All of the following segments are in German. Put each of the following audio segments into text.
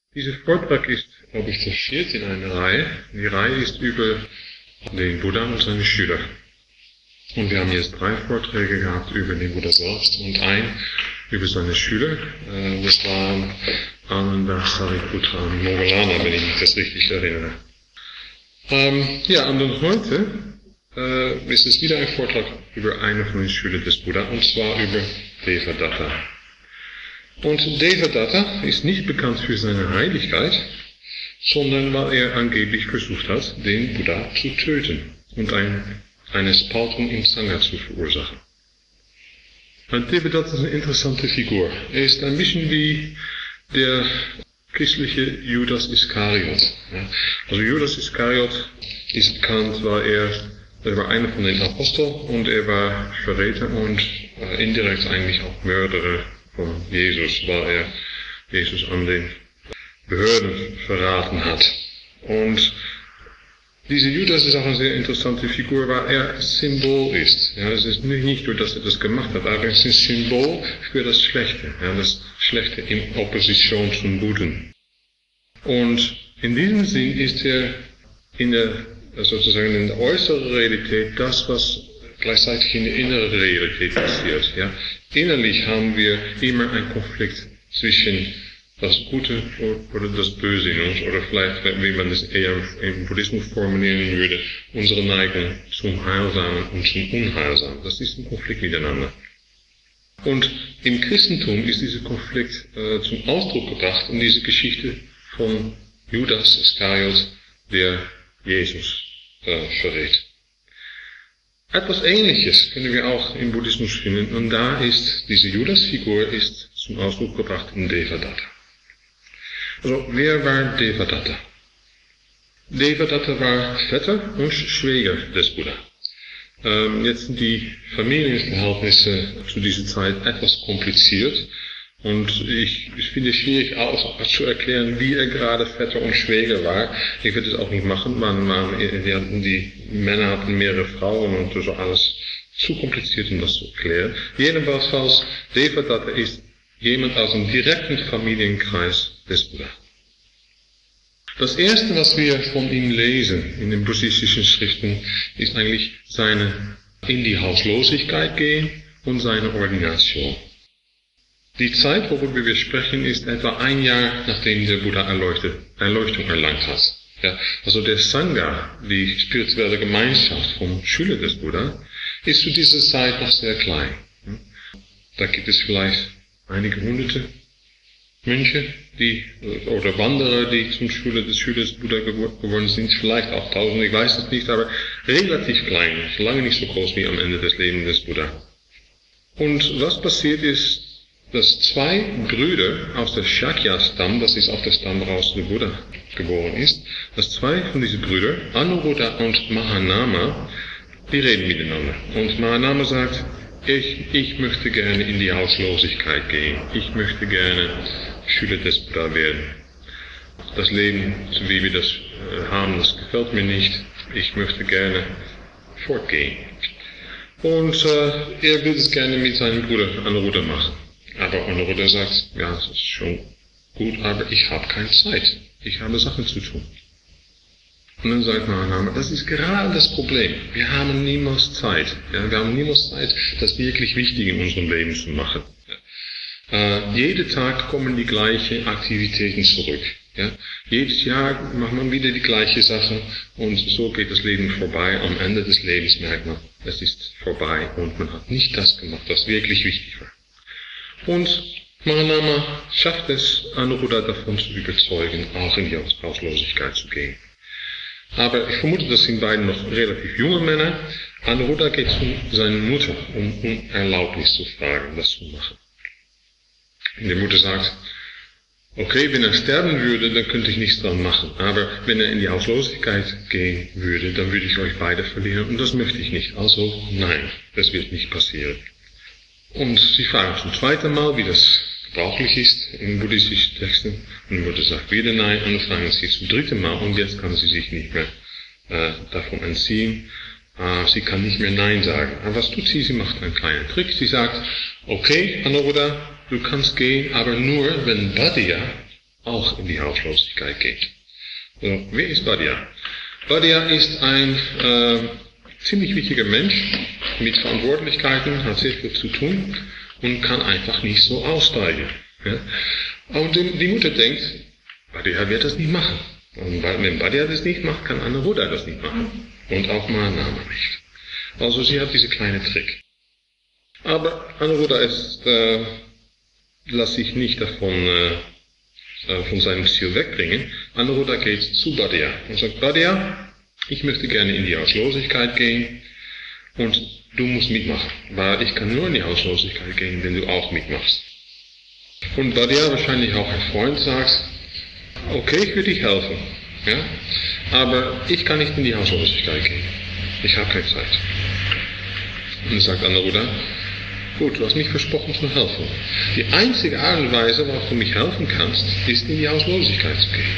Dieser Vortrag ist, glaube ich, der vierte in einer Reihe. Die Reihe ist über den Buddha und seine Schüler. Und wir haben jetzt 3 Vorträge gehabt über den Buddha selbst und einen über seine Schüler. Das waren Ananda, Sariputra und Moggallana, wenn ich mich das richtig erinnere. Und dann heute ist es wieder ein Vortrag über einen von den Schülern des Buddha, und zwar über Devadatta. Und Devadatta ist nicht bekannt für seine Heiligkeit, sondern weil er angeblich versucht hat, den Buddha zu töten und eine Spaltung im Sangha zu verursachen. Und Devadatta ist eine interessante Figur. Er ist ein bisschen wie der christliche Judas Iskariot. Also Judas Iskariot ist bekannt, weil er war einer von den Aposteln und er war Verräter und indirekt eigentlich auch Mörderer von Jesus, weil er Jesus an den Behörden verraten hat. Und dieser Judas ist auch eine sehr interessante Figur, weil er Symbol ist. Ja, es ist nicht nur, dass er das gemacht hat, aber es ist ein Symbol für das Schlechte. Ja, das Schlechte in Opposition zum Guten. Und in diesem Sinn ist er sozusagen in der äußeren Realität das, was gleichzeitig in der inneren Realität passiert. Ja. Innerlich haben wir immer einen Konflikt zwischen das Gute oder das Böse in uns, oder vielleicht, wie man das eher im Buddhismus formulieren würde, unsere Neigung zum Heilsamen und zum Unheilsamen. Das ist ein Konflikt miteinander. Und im Christentum ist dieser Konflikt zum Ausdruck gebracht in dieser Geschichte von Judas Iskariot, der Jesus verrät. Etwas Ähnliches können wir auch im Buddhismus finden, und da ist diese Judas-Figur zum Ausdruck gebracht in Devadatta. Also, wer war Devadatta? Devadatta war Vetter und Schwäger des Buddha. Jetzt sind die Familienverhältnisse zu dieser Zeit etwas kompliziert, und ich finde es schwierig auch zu erklären, wie er gerade Vetter und Schwäger war. Ich würde es auch nicht machen, die Männer hatten mehrere Frauen und das war alles zu kompliziert, um das zu erklären. Jedenfalls, Devadatta ist jemand aus dem direkten Familienkreis des Buddha. Das erste, was wir von ihm lesen in den buddhistischen Schriften, ist eigentlich seine in die Hauslosigkeit gehen und seine Ordination. Die Zeit, worüber wir sprechen, ist etwa 1 Jahr, nachdem der Buddha Erleuchtung erlangt hat. Ja, also der Sangha, die spirituelle Gemeinschaft von Schülern des Buddha, ist zu dieser Zeit noch sehr klein. Da gibt es vielleicht einige hunderte Mönche, oder Wanderer, die zum Schüler des Buddha geworden sind, vielleicht auch 1000, ich weiß es nicht, aber relativ klein, lange nicht so groß wie am Ende des Lebens des Buddha. Und was passiert ist, dass 2 Brüder aus der Shakya-Stamm, das ist auch der Stamm, woraus der Buddha geboren ist, dass 2 von diesen Brüdern, Anuruddha und Mahanama, die reden miteinander. Und Mahanama sagt, ich möchte gerne in die Hauslosigkeit gehen. Ich möchte gerne Schüler des Buddha werden. Das Leben, so wie wir das haben, das gefällt mir nicht. Ich möchte gerne fortgehen. Und er will es gerne mit seinem Bruder Anuruddha machen. Aber Anuruddha sagt, ja, das ist schon gut, aber ich habe keine Zeit. Ich habe Sachen zu tun. Und dann sagt Mahanama, das ist gerade das Problem. Wir haben niemals Zeit. Ja, wir haben niemals Zeit, das wirklich Wichtige in unserem Leben zu machen. Ja. Jeden Tag kommen die gleichen Aktivitäten zurück. Ja. Jedes Jahr macht man wieder die gleichen Sachen, und so geht das Leben vorbei. Am Ende des Lebens merkt man, es ist vorbei und man hat nicht das gemacht, was wirklich wichtig war. Und Mahanama schafft es, Anuruddha davon zu überzeugen, auch in die Hauslosigkeit zu gehen. Aber ich vermute, das sind beide noch relativ junge Männer. Anuruddha geht zu seiner Mutter, um Erlaubnis zu fragen, das zu machen. Und die Mutter sagt, okay, wenn er sterben würde, dann könnte ich nichts dran machen. Aber wenn er in die Hauslosigkeit gehen würde, dann würde ich euch beide verlieren, und das möchte ich nicht. Also nein, das wird nicht passieren. Und sie fragen zum 2. Mal, wie das gebrauchlich ist in buddhistischen Texten, und die Mutter sagt wieder nein, und dann fragen sie zum 3. Mal, und jetzt kann sie sich nicht mehr davon entziehen. Sie kann nicht mehr nein sagen. Aber was tut sie? Sie macht einen kleinen Trick. Sie sagt, okay, Anuruddha, du kannst gehen, aber nur, wenn Bhatia auch in die Hauslosigkeit gehen. So, wer ist Badia? Badia ist ein ziemlich wichtiger Mensch mit Verantwortlichkeiten, hat sehr viel zu tun und kann einfach nicht so aussteigen. Ja? Und die Mutter denkt, Badia wird das nicht machen. Und wenn Badia das nicht macht, kann Anuruddha das nicht machen. Und auch Mahanama nicht. Also sie hat diese kleine Trick. Aber Anuruddha lässt sich nicht davon von seinem Ziel wegbringen. Anuruddha geht zu Badia und sagt, Badia, ich möchte gerne in die Hauslosigkeit gehen und du musst mitmachen, weil ich kann nur in die Hauslosigkeit gehen, wenn du auch mitmachst. Und Badia, wahrscheinlich auch ein Freund, sagt, okay, ich will dich helfen, ja, aber ich kann nicht in die Hauslosigkeit gehen. Ich habe keine Zeit. Und dann sagt Anuruddha, gut, du hast mich versprochen zu helfen. Die einzige Art und Weise, warum du mich helfen kannst, ist in die Hauslosigkeit zu gehen.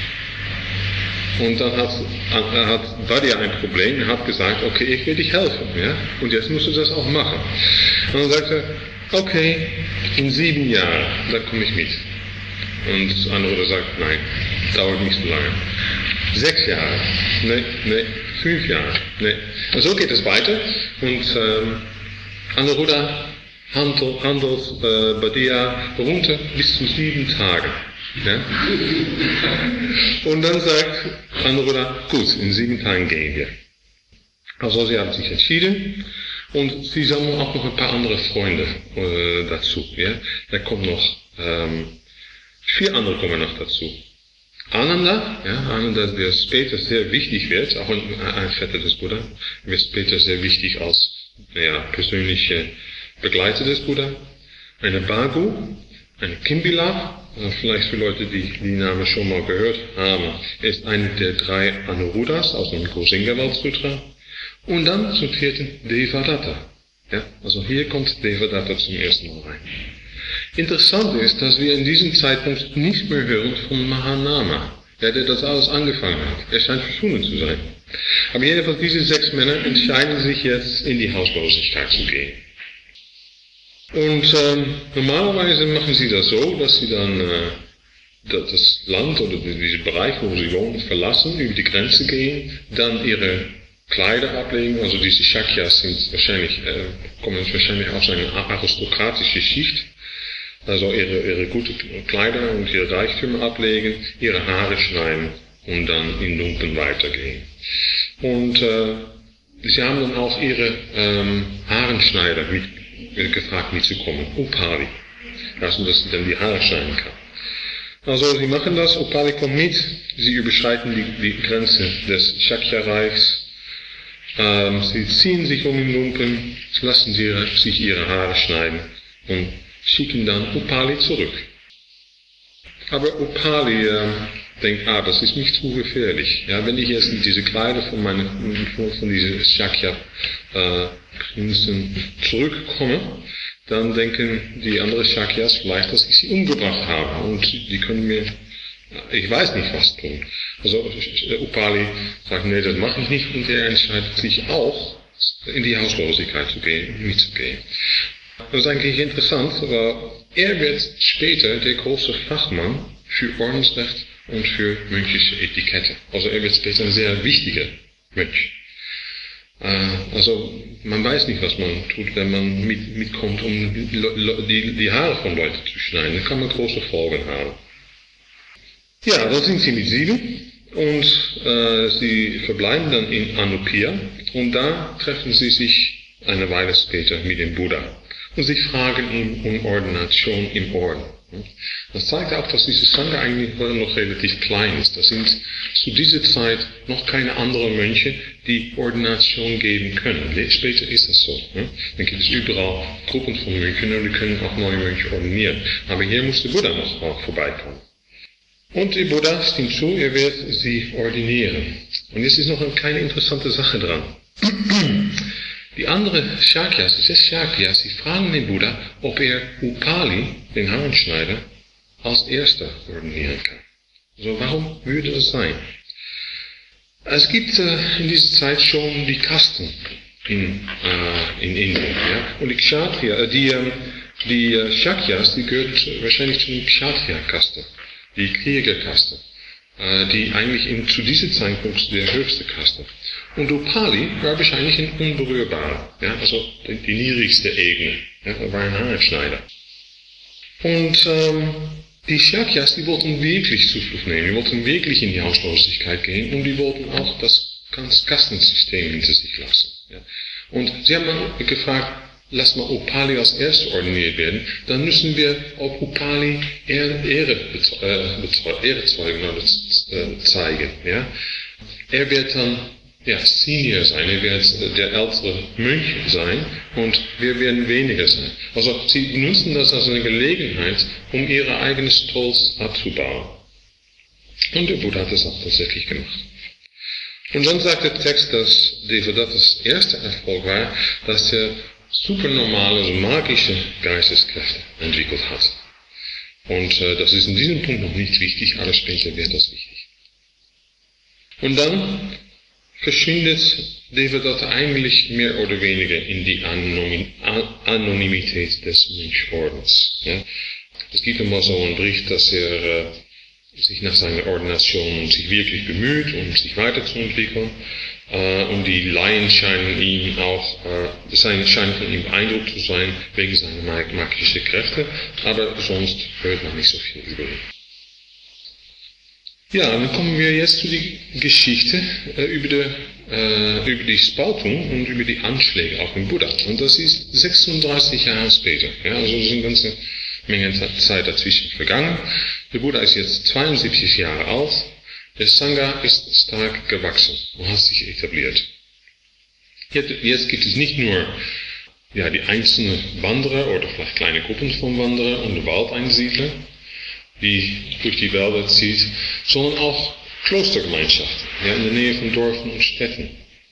Und dann hat Badia ein Problem, er hat gesagt, okay, ich will dich helfen, ja, und jetzt musst du das auch machen. Und dann sagt er, okay, in 7 Jahren, dann komme ich mit. Und Anuruddha sagt, nein, dauert nicht so lange. 6 Jahre, nee, 5 Jahre, nee. Und so geht es weiter. Und Anuruddha handelt Badia runter bis zu 7 Tagen. Ja? Und dann sagt Anuruddha, gut, in 7 Tagen gehen wir. Also sie haben sich entschieden. Und sie sammeln auch noch ein paar andere Freunde dazu. Ja? Da kommt noch 4 andere kommen noch dazu. Ananda, ja, Ananda, der später sehr wichtig wird, auch ein Vetter des Buddha, wird später sehr wichtig als persönliche Begleiter des Buddha. Eine Bhagu, eine Kimbila, vielleicht für Leute, die die Namen schon mal gehört haben, ist eine der 3 Anuruddhas aus dem Gosinga Sutra. Und dann zum 4. Devadatta. Ja, also hier kommt Devadatta zum ersten Mal rein. Interessant ist, dass wir in diesem Zeitpunkt nicht mehr hören von Mahanama, der das alles angefangen hat. Er scheint verschwunden zu sein. Aber jedenfalls diese 6 Männer entscheiden sich jetzt in die Hauslosigkeit zu gehen. Und normalerweise machen sie das so, dass sie dann das Land oder diesen Bereich, wo sie wohnen, verlassen, über die Grenze gehen, dann ihre Kleider ablegen, also diese Shakyas kommen wahrscheinlich aus einer aristokratischen Schicht, also ihre gute Kleider und ihre Reichtümer ablegen, ihre Haare schneiden und dann in Lumpen weitergehen. Und sie haben dann auch ihre Haarenschneider gefragt mitzukommen, Upali, also dass sie dann die Haare schneiden kann. Also sie machen das, Upali kommt mit, sie überschreiten die Grenze des Shakya-Reichs, sie ziehen sich um in Lumpen, lassen sich ihre Haare schneiden und schicken dann Upali zurück. Aber Upali denkt, das ist nicht zu gefährlich. Ja, wenn ich jetzt in diese Kleider von diesen Shakya-Prinzen zurückkomme, dann denken die anderen Shakyas vielleicht, dass ich sie umgebracht habe. Und die können mir, ich weiß nicht, was tun. Also Upali sagt, nee, das mache ich nicht. Und er entscheidet sich auch, in die Hauslosigkeit mitzugehen. Das ist eigentlich interessant, weil er wird später der große Fachmann für Ordensrecht und für mönchische Etikette. Also er wird später ein sehr wichtiger Mönch. Also man weiß nicht, was man tut, wenn man mitkommt, um die Haare von Leuten zu schneiden. Da kann man große Folgen haben. Ja, da sind sie mit 7 und sie verbleiben dann in Anupiya und da treffen sie sich eine Weile später mit dem Buddha. Und sie fragen ihn um Ordination im Orden. Das zeigt auch, dass diese Sangha eigentlich noch relativ klein ist. Da sind zu dieser Zeit noch keine anderen Mönche, die Ordination geben können. Später ist das so. Dann gibt es überall Gruppen von Mönchen und die können auch neue Mönche ordinieren. Aber hier muss der Buddha noch vorbeikommen. Und der Buddha stimmt zu, er wird sie ordinieren. Und jetzt ist noch eine kleine interessante Sache dran. Die anderen Shakyas, die 6 Shakyas, sie fragen den Buddha, ob er Upali, den Haarenschneider, als erster ordinieren kann. So, warum würde das sein? Es gibt in dieser Zeit schon die Kasten in Indien. Ja? Und die Shakyas, die gehören wahrscheinlich zu den Kshatriya-Kaste. die Kriegerkaste, die eigentlich zu diesem Zeitpunkt der höchste Kaste. Und Upali war wahrscheinlich ein Unberührbarer, ja, also die niedrigste Ebene, ja, er war ein Haarschneider. Und die Shakyas, die wollten wirklich Zuflucht nehmen, die wollten wirklich in die Hauslosigkeit gehen und die wollten auch das ganze Kastensystem hinter sich lassen. Ja. Und sie haben dann gefragt, lass mal Upali als Erster ordiniert werden, dann müssen wir auf Upali Ehre zeugen oder zeigen. Ja. Er wird dann Senior sein, er wird der ältere Mönch sein und wir werden weniger sein. Also sie benutzen das als eine Gelegenheit, um ihre eigenen Stolz abzubauen. Und der Buddha hat das auch tatsächlich gemacht. Und dann sagt der Text, dass Devadatas erster Erfolg war, dass er supernormale, also magische Geisteskräfte entwickelt hat. Und das ist in diesem Punkt noch nicht wichtig, aber später wird das wichtig. Und dann verschwindet Devadatta eigentlich mehr oder weniger in die Anonymität des Mönchordens. Ja. Es gibt einmal so einen Bericht, dass er sich nach seiner Ordination sich wirklich bemüht, um sich weiterzuentwickeln. Und die Laien scheinen ihm auch, scheinen von ihm beeindruckt zu sein, wegen seiner magischen Kräfte, aber sonst hört man nicht so viel über ihn. Ja, dann kommen wir jetzt zu der Geschichte über die Spaltung und über die Anschläge auf den Buddha. Und das ist 36 Jahre später. Ja, also es ist eine ganze Menge Zeit dazwischen vergangen. Der Buddha ist jetzt 72 Jahre alt. Der Sangha ist stark gewachsen und hat sich etabliert. Jetzt gibt es nicht nur die einzelnen Wanderer oder vielleicht kleine Gruppen von Wanderern und Waldeinsiedler, die durch die Wälder zieht, sondern auch Klostergemeinschaften, in der Nähe von Dörfern und Städten.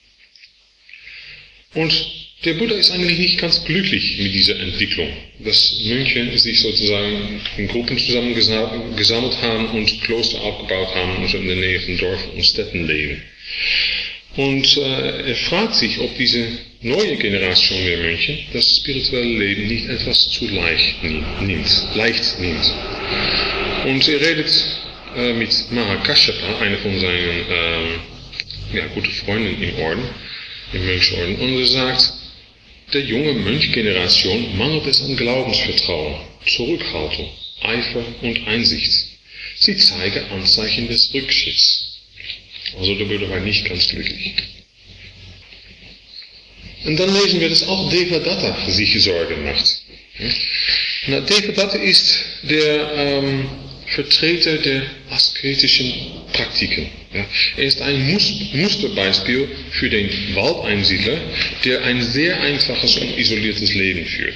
Und der Buddha ist eigentlich nicht ganz glücklich mit dieser Entwicklung, dass Mönche sich sozusagen in Gruppen zusammengesammelt haben und Kloster aufgebaut haben und in der Nähe von Dörfern und Städten leben. Und er fragt sich, ob diese neue Generation der Mönche das spirituelle Leben nicht etwas zu leicht nimmt. Und er redet mit Mahakashapa, einer von seinen guten Freunden im Mönchorden, und er sagt, der junge Mönchgeneration mangelt es an Glaubensvertrauen, Zurückhaltung, Eifer und Einsicht. Sie zeigen Anzeichen des Rückschritts. Also der Buddha war nicht ganz glücklich. Und dann lesen wir, dass auch Devadatta sich Sorgen macht. Na, Devadatta ist der Vertreter der asketischen Praktiken. Ja. Er ist ein Musterbeispiel für den Waldeinsiedler, der ein sehr einfaches und isoliertes Leben führt.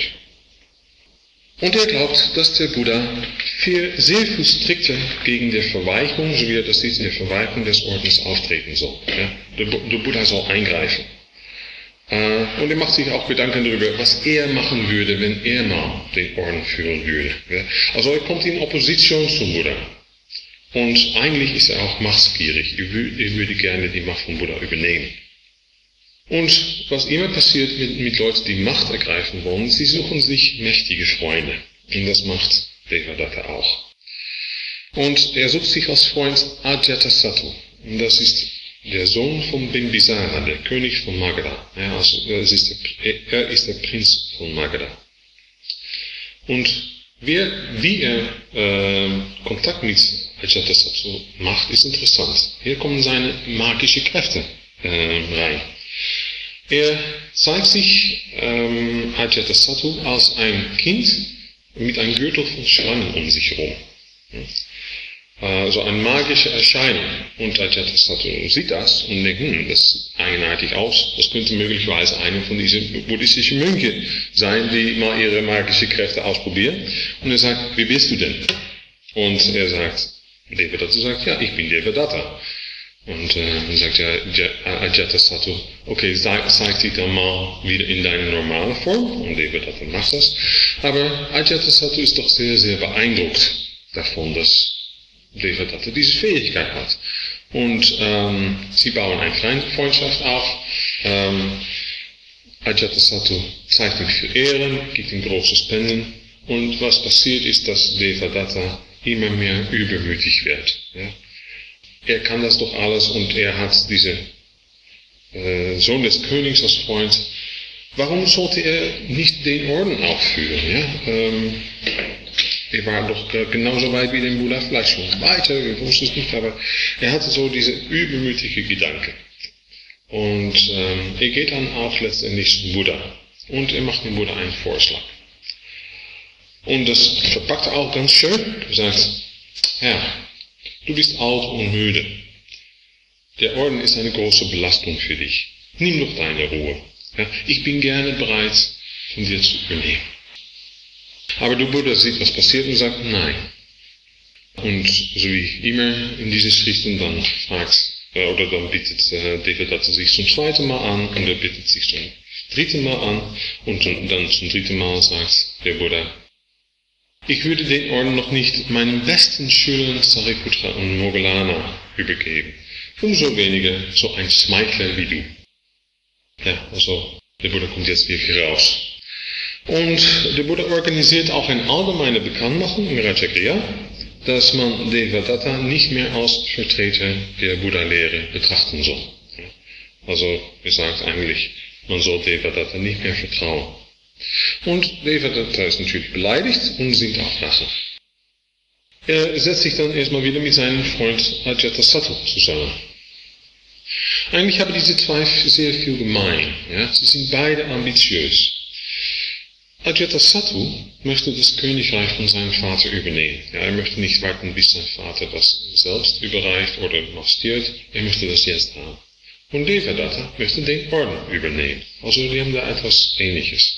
Und er glaubt, dass der Buddha sehr viel strikter gegen die Verweigerung, so wie er das sieht, in der Verweigerung des Ordens auftreten soll. Ja. Der Buddha soll eingreifen. Und er macht sich auch Gedanken darüber, was er machen würde, wenn er mal den Orden führen würde. Ja. Also er kommt in Opposition zum Buddha. Und eigentlich ist er auch machtsgierig. Er würde gerne die Macht vom Buddha übernehmen. Und was immer passiert mit Leuten, die Macht ergreifen wollen, sie suchen sich mächtige Freunde. Und das macht Devadatta auch. Und er sucht sich als Freund Ajatasattu. Und das ist der Sohn von Bimbisara, der König von Magadha. Ja, also er ist der Prinz von Magadha. Und wie er Kontakt mit Ajatasattu macht, ist interessant. Hier kommen seine magischen Kräfte rein. Er zeigt sich Ajatasattu als ein Kind mit einem Gürtel von Schlangen um sich herum. Also eine magische Erscheinung. Und Ajatasattu sieht das und denkt, das sieht eigenartig aus. Das könnte möglicherweise einer von diesen buddhistischen Mönchen sein, die mal ihre magischen Kräfte ausprobieren. Und er sagt, wie bist du denn? Und er sagt, Devadatta sagt, ja, ich bin Devadatta. Und dann sagt Ajatasattu, okay, zeig dich dann mal wieder in deine normale Form. Und Devadatta macht das. Aber Ajatasattu ist doch sehr, sehr beeindruckt davon, dass Devadatta diese Fähigkeit hat. Und sie bauen eine Freundschaft auf. Ajatasattu zeigt ihm viel Ehren, gibt ihm große Spenden. Und was passiert ist, dass Devadatta immer mehr übermütig wird. Ja? Er kann das doch alles und er hat diese Sohn des Königs als Freund. Warum sollte er nicht den Orden auch führen? Ja? Er war doch genauso weit wie der Buddha, vielleicht schon weiter, wir wussten es nicht, aber er hatte so diese übermütige Gedanken. Und er geht dann auch letztendlich zum Buddha und er macht dem Buddha einen Vorschlag. Und das verpackt er auch ganz schön. Er sagt, ja, du bist alt und müde. Der Orden ist eine große Belastung für dich. Nimm doch deine Ruhe. Ja, ich bin gerne bereit, von dir zu übernehmen. Aber der Buddha sieht, was passiert und sagt, nein. Und so wie immer in dieser Schrift und dann fragt, oder dann bittet Devadatta sich zum zweiten Mal an und er bittet sich zum dritten Mal an und dann zum dritten Mal sagt der Buddha, ich würde den Orden noch nicht meinen besten Schülern Sariputra und Moggallana übergeben. Umso weniger so ein Schmeichler wie du. Ja, also der Buddha kommt jetzt wirklich raus. Und der Buddha organisiert auch eine allgemeine Bekanntmachung im Rajagriha, dass man Devadatta nicht mehr als Vertreter der Buddha-Lehre betrachten soll. Also er sagt eigentlich, man soll Devadatta nicht mehr vertrauen. Und Devadatta ist natürlich beleidigt und singt auch Rache. Er setzt sich dann erstmal wieder mit seinem Freund Ajatasattu zusammen. Eigentlich haben diese zwei sehr viel gemein. Ja? Sie sind beide ambitiös. Ajatasattu möchte das Königreich von seinem Vater übernehmen. Ja, er möchte nicht warten, bis sein Vater das selbst überreicht oder noch stirbt. Er möchte das jetzt haben. Und Devadatta möchte den Orden übernehmen. Also die haben da etwas Ähnliches.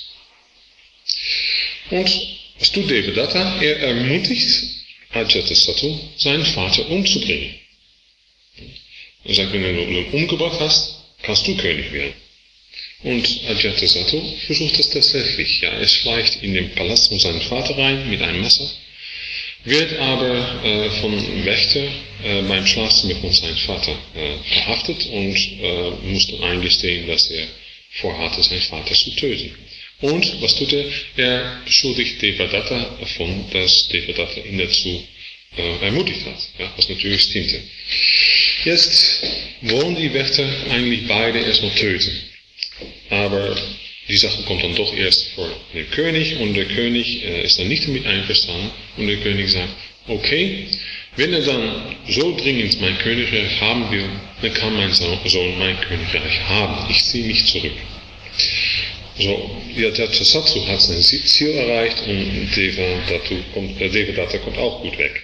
Und was tut Devadatta? Er ermutigt Ajatasattu, seinen Vater umzubringen. Er sagt, wenn du ihn umgebracht hast, kannst du König werden. Und Ajatasattu versucht das tatsächlich. Ja, er schleicht in den Palast von seinem Vater rein mit einem Messer, wird aber von Wächter beim Schlafzimmer von seinem Vater verhaftet und muss dann eingestehen, dass er vorhatte, seinen Vater zu töten. Und was tut er? Er beschuldigt Devadatta davon, dass Devadatta ihn dazu ermutigt hat, ja, was natürlich stimmte. Jetzt wollen die Wächter eigentlich beide erstmal töten. Aber die Sache kommt dann doch erst vor den König und der König ist dann nicht damit einverstanden und der König sagt, okay, wenn er dann so dringend mein Königreich haben will, dann kann mein Sohn mein Königreich haben. Ich ziehe mich zurück. So, Ajatasattu hat sein Ziel erreicht und Devadatta kommt auch gut weg.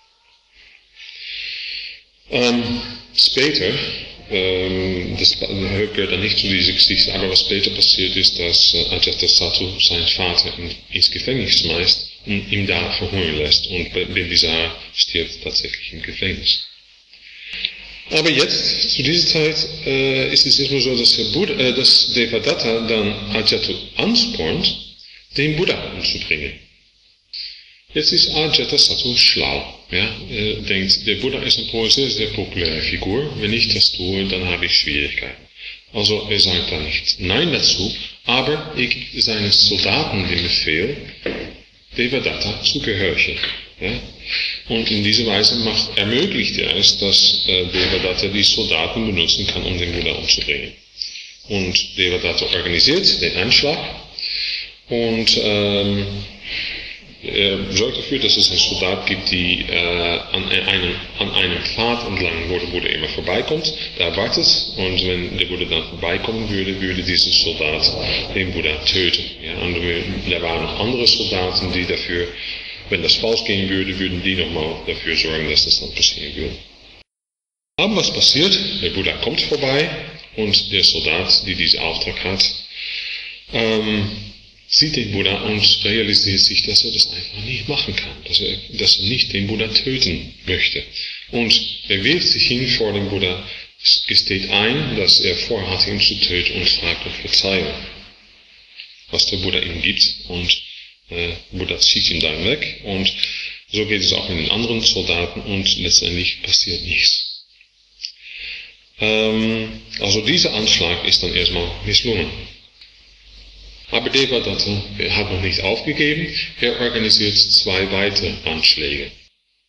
Später, das gehört dann nicht zu dieser Geschichte, aber was später passiert ist, dass Ajatasattu seinen Vater ins Gefängnis schmeißt und ihn da verhungern lässt und Bindisara stirbt tatsächlich im Gefängnis. Aber jetzt, zu dieser Zeit, ist es erstmal so, dass Devadatta dann Ajatasattu anspornt, den Buddha umzubringen. Jetzt ist Ajatasattu schlau. Ja? Er denkt, der Buddha ist eine sehr, sehr populäre Figur. Wenn ich das tue, dann habe ich Schwierigkeiten. Also er sagt da nicht Nein dazu, aber er gibt seinen Soldaten den Befehl, Devadatta zu gehorchen. Ja? Und in dieser Weise ermöglicht er es, dass Devadatta die Soldaten benutzen kann, um den Buddha umzubringen. Und Devadatta organisiert den Anschlag und er sorgt dafür, dass es einen Soldat gibt, die an einem Pfad entlang, wo der Buddha immer vorbeikommt, da wartet, und wenn der Buddha dann vorbeikommen würde dieser Soldat den Buddha töten. Ja, und da waren noch andere Soldaten, die dafür, wenn das falsch gehen würde, würden die nochmal dafür sorgen, dass das dann passieren würde. Aber was passiert? Der Buddha kommt vorbei und der Soldat, die diesen Auftrag hat, sieht den Buddha und realisiert sich, dass er das einfach nicht machen kann, dass er nicht den Buddha töten möchte. Und er wirft sich hin vor den Buddha, gesteht ein, dass er vorhat, ihn zu töten und fragt um Verzeihung, was der Buddha ihm gibt. Und Buddha schickt ihn dann weg und so geht es auch mit den anderen Soldaten und letztendlich passiert nichts. Also dieser Anschlag ist dann erstmal misslungen. Aber Devadatta hat noch nicht aufgegeben, er organisiert 2 weitere Anschläge.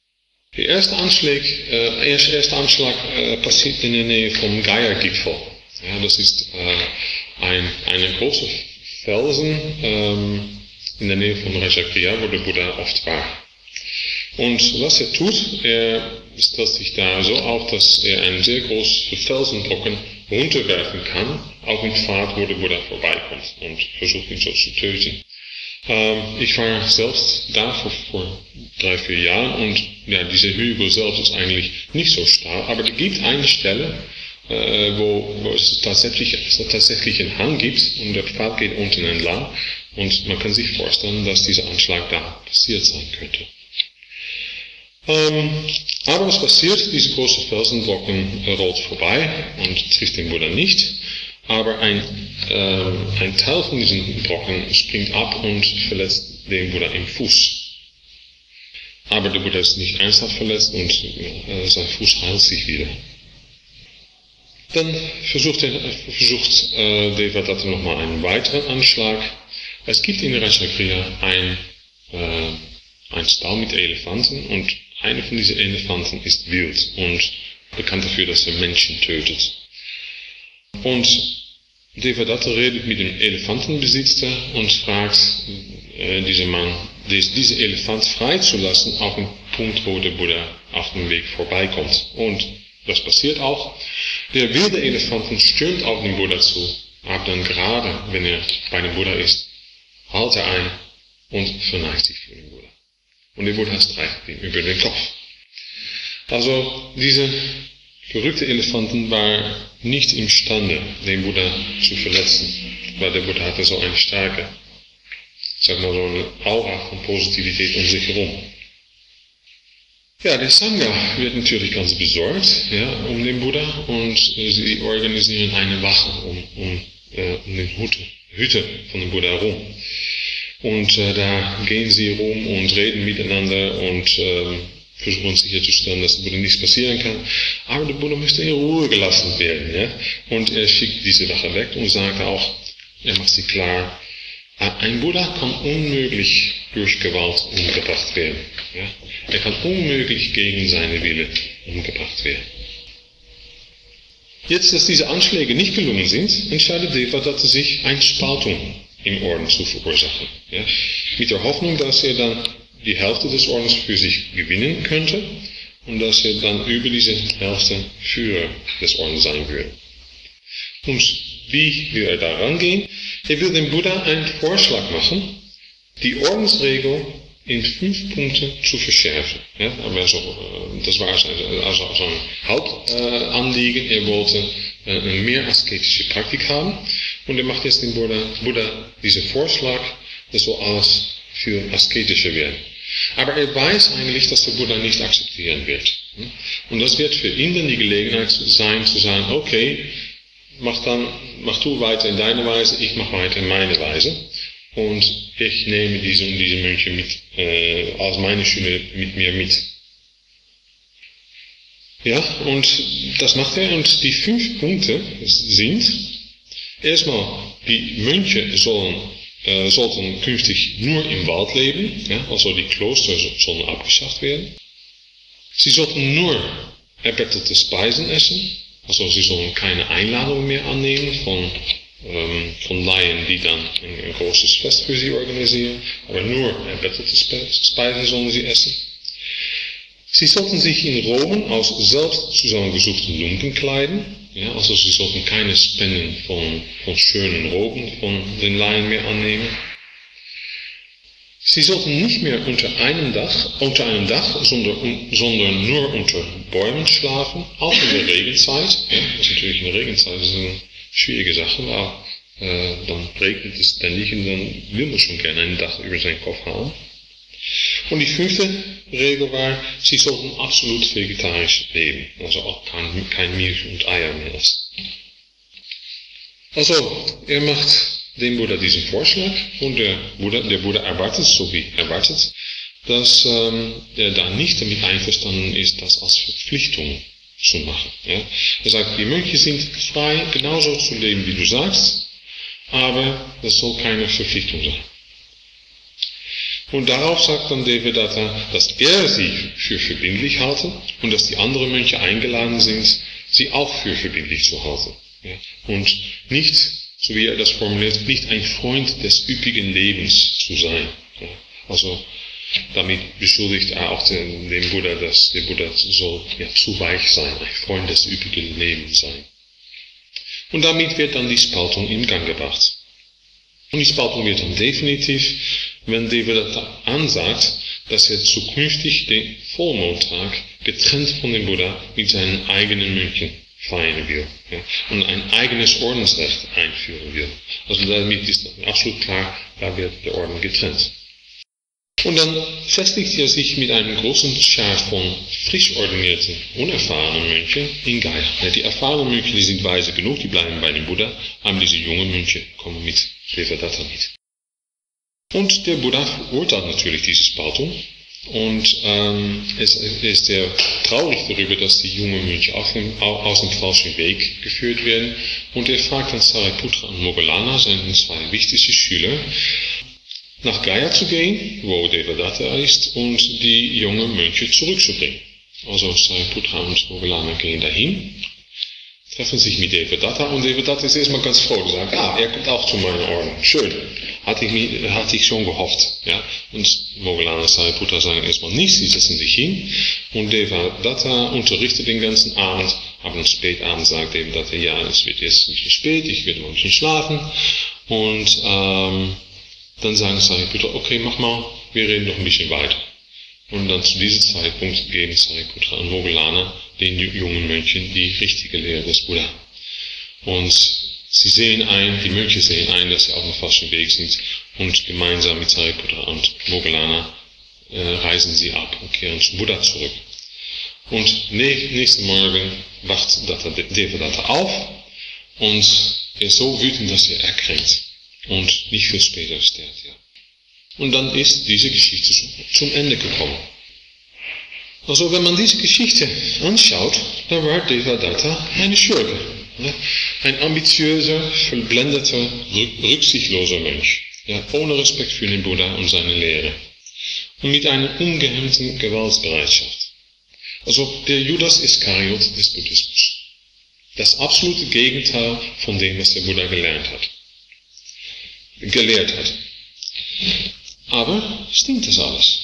Der erste Anschlag passiert in der Nähe vom Geiergipfel. Ja, das ist eine große Felsen in der Nähe von Rajakriyas, wo der Buddha oft war. Und was er tut, er stellt sich da so auf, dass er einen sehr großen Felsenbrocken runterwerfen kann, auf den Pfad, wo der Buddha vorbeikommt und versucht ihn so zu töten. Ich war selbst da vor 3-4 Jahren und ja, diese Hügel selbst ist eigentlich nicht so steil, aber es gibt eine Stelle, wo es tatsächlich einen Hang gibt und der Pfad geht unten entlang und man kann sich vorstellen, dass dieser Anschlag da passiert sein könnte. Aber was passiert? Diese große Felsenbrocken rollt vorbei und trifft den Buddha nicht. Aber ein Teil von diesen Brocken springt ab und verletzt den Buddha im Fuß. Aber der Buddha ist nicht ernsthaft verletzt und sein Fuß heilt sich wieder. Dann versucht Devadatta nochmal einen weiteren Anschlag. Es gibt in Rajakriyas ein Stall mit Elefanten und einer von diesen Elefanten ist wild und bekannt dafür, dass er Menschen tötet. Und Devadatta redet mit dem Elefantenbesitzer und fragt diesen Mann, diesen Elefant freizulassen auf dem Punkt, wo der Buddha auf dem Weg vorbeikommt. Und das passiert auch. Der wilde Elefant stürmt auf den Buddha zu, aber dann gerade, wenn er bei dem Buddha ist, hält er ein und verneigt sich für den Buddha. Und der Buddha streicht ihm über den Kopf. Also diese verrückte Elefanten war nicht imstande, den Buddha zu verletzen, weil der Buddha hatte so eine starke, so eine Aura von Positivität um sich herum. Ja, der Sangha wird natürlich ganz besorgt, ja, um den Buddha und sie organisieren eine Wache um den Hütte von dem Buddha herum. Und da gehen sie rum und reden miteinander und versuchen sicherzustellen, dass dem Buddha nichts passieren kann. Aber der Buddha müsste in Ruhe gelassen werden. Ja? Und er schickt diese Wache weg und sagt auch, er macht sie klar, ein Buddha kann unmöglich durch Gewalt umgebracht werden. Ja? Er kann unmöglich gegen seine Wille umgebracht werden. Jetzt, dass diese Anschläge nicht gelungen sind, entscheidet Devadatta sich, eine Spaltung im Orden zu verursachen. Ja? Mit der Hoffnung, dass er dann die Hälfte des Ordens für sich gewinnen könnte und dass er dann über diese Hälfte Führer des Ordens sein würde. Und wie will er da rangehen? Er will dem Buddha einen Vorschlag machen, die Ordensregel in 5 Punkten zu verschärfen. Ja, das war also sein Hauptanliegen. Er wollte eine mehr asketische Praktik haben und er macht jetzt dem Buddha diesen Vorschlag, das soll alles viel asketischer werden. Aber er weiß eigentlich, dass der Buddha nicht akzeptieren wird. Und das wird für ihn dann die Gelegenheit sein, zu sagen, okay, mach du weiter in deine Weise, ich mache weiter in meine Weise. Und ich nehme diese und diese Mönche als meine Schüler mit mir mit. Ja, und das macht er. Und die 5 Punkte sind, erstmal, die Mönche sollten künftig nur im Wald leben, ja, also die Kloster sollen abgeschafft werden. Sie sollten nur erbettelte Speisen essen, also sie sollen keine Einladung mehr annehmen von Laien, die dann ein großes Fest für sie organisieren, aber nur erbettelte Speisen sollen sie essen. Sie sollten sich in Roben aus selbst zusammengesuchten Lumpen kleiden, ja, also sie sollten keine Spenden von schönen Roben von den Laien mehr annehmen. Sie sollten nicht mehr unter einem Dach, sondern nur unter Bäumen schlafen, auch in der Regenzeit. Ja, das ist natürlich in der Regenzeit eine schwierige Sache, weil dann regnet es ständig und dann will man schon gerne ein Dach über seinen Kopf haben. Und die 5. Regel war, sie sollten absolut vegetarisch leben, also auch kein Milch und Eier mehr essen. Also, er macht dem Buddha diesen Vorschlag und der Buddha erwartet, so wie erwartet, dass er da nicht damit einverstanden ist, das als Verpflichtung zu machen. Ja? Er sagt, die Mönche sind frei, genauso zu leben, wie du sagst, aber das soll keine Verpflichtung sein. Und darauf sagt dann Devadatta, dass er sie für verbindlich halte und dass die anderen Mönche eingeladen sind, sie auch für verbindlich zu halten. Ja? Und nicht, so wie er das formuliert, nicht ein Freund des üppigen Lebens zu sein. Ja? Also damit beschuldigt er auch den Buddha, dass der Buddha soll zu weich sein, ein Freund des üppigen Lebens sein. Und damit wird dann die Spaltung in Gang gebracht. Und die Spaltung wird dann definitiv, wenn Devadatta ansagt, dass er zukünftig den Vollmondtag getrennt von dem Buddha mit seinen eigenen Mönchen feiern will. Ja, und ein eigenes Ordensrecht einführen will. Also damit ist absolut klar, da wird der Orden getrennt. Und dann festigt er sich mit einem großen Schar von frisch ordinierten, unerfahrenen Mönchen in Gaya. Die erfahrenen Mönche, die sind weise genug, die bleiben bei dem Buddha, aber diese jungen Mönche kommen mit Devadatta mit. Und der Buddha verurteilt natürlich diese Spaltung und es ist sehr traurig darüber, dass die jungen Mönche aus dem falschen Weg geführt werden. Und er fragt dann Sariputra und Moggallana, seine zwei wichtigsten Schüler, nach Gaya zu gehen, wo Devadatta ist, und die jungen Mönche zurückzubringen. Also Sariputra und Moggallana gehen dahin, treffen sich mit Devadatta, und Devadatta ist erstmal ganz froh, sagt, er kommt auch zu meiner Orden. Schön. Hatte ich schon gehofft. Ja? Und Moggallana und Sariputra sagen erstmal nichts, sie setzen sich hin, und Devadatta unterrichtet den ganzen Abend, aber am Spätabend sagt Devadatta, es wird jetzt ein bisschen spät, ich werde mal ein bisschen schlafen, und dann sagen Sariputra, okay, mach mal, wir reden noch ein bisschen weiter. Und dann zu diesem Zeitpunkt geben Sariputra und Moggallana den jungen Mönchen die richtige Lehre des Buddha. Und die Mönche sehen ein, dass sie auf dem falschen Weg sind, und gemeinsam mit Sariputra und Moggallana reisen sie ab und kehren zum Buddha zurück. Und nächsten Morgen wacht Devadatta auf und er ist so wütend, dass er erkränkt. Und nicht viel später stirbt er. Und dann ist diese Geschichte zum Ende gekommen. Also wenn man diese Geschichte anschaut, dann war Devadatta eine Schurke. Ein ambitiöser, verblendeter, rücksichtsloser Mönch. Ohne Respekt für den Buddha und seine Lehre. Und mit einer ungehemmten Gewaltbereitschaft. Also der Judas Iskariot des Buddhismus. Das absolute Gegenteil von dem, was der Buddha gelehrt hat. Aber stimmt das alles?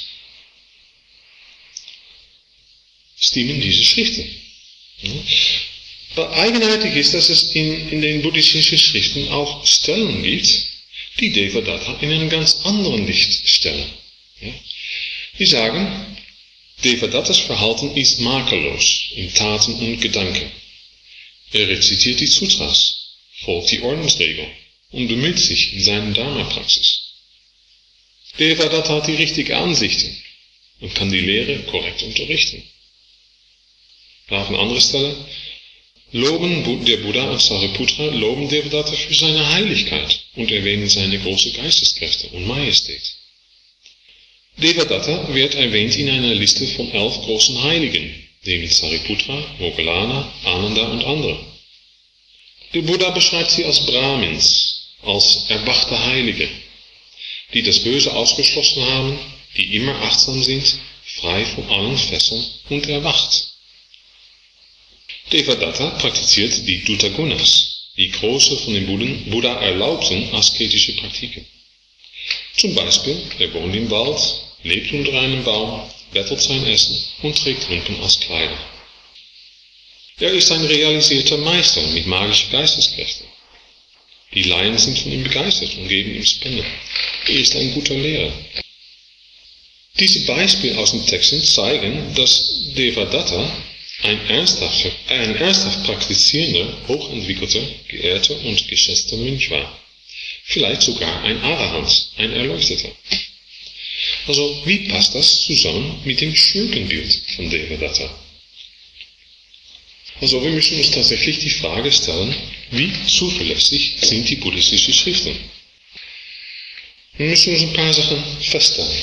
Stimmen diese Schriften? Ja. Eigenartig ist, dass es in den buddhistischen Schriften auch Stellen gibt, die Devadatta in einem ganz anderen Licht stellen. Ja. Die sagen, Devadattas Verhalten ist makellos in Taten und Gedanken. Er rezitiert die Sutras, folgt die Ordensregeln und bemüht sich in seiner Dharma-Praxis. Devadatta hat die richtigen Ansichten und kann die Lehre korrekt unterrichten. Auf eine andere Stelle loben der Buddha und Sariputra loben Devadatta für seine Heiligkeit und erwähnen seine großen Geisteskräfte und Majestät. Devadatta wird erwähnt in einer Liste von 11 großen Heiligen, neben Sariputra, Moggallana, Ananda und andere. Der Buddha beschreibt sie als Brahmins, als erwachte Heilige, die das Böse ausgeschlossen haben, die immer achtsam sind, frei von allen Fesseln und erwacht. Devadatta praktiziert die Dutta-Gunas, die große von dem Buddha erlaubten asketische Praktiken. Zum Beispiel, er wohnt im Wald, lebt unter einem Baum, bettelt sein Essen und trägt Lumpen als Kleider. Er ist ein realisierter Meister mit magischen Geisteskräften. Die Laien sind von ihm begeistert und geben ihm Spenden. Er ist ein guter Lehrer. Diese Beispiele aus den Texten zeigen, dass Devadatta ein ernsthaft praktizierender, hochentwickelter, geehrter und geschätzter Mönch war. Vielleicht sogar ein Arahant, ein Erleuchteter. Also, wie passt das zusammen mit dem Schurkenbild von Devadatta? Also, wir müssen uns tatsächlich die Frage stellen, wie zuverlässig sind die buddhistischen Schriften? Wir müssen uns ein paar Sachen feststellen.